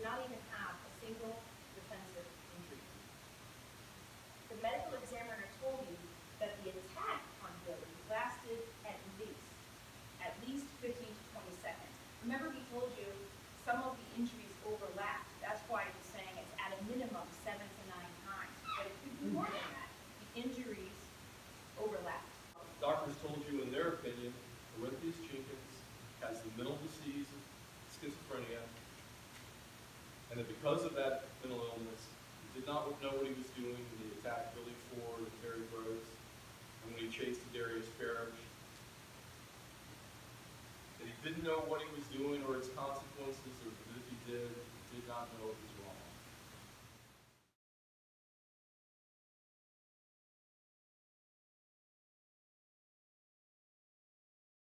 not even have a single defensive injury. The medical examiner told you that the attack on Billy lasted at least 15 to 20 seconds. Remember, he told you some of the injuries overlapped. That's why he's saying it's at a minimum 7 to 9 times. But it could be more than that. The injuries overlapped. Doctors told you, in their opinion, Corinthians Jenkins has the mental disease of schizophrenia, and that because of that mental illness, he did not know what he was doing when he attacked Billy Ford and Terry Gross, and when he chased Darius Parrish. That he didn't know what he was doing or its consequences, or that if he did not know it was wrong.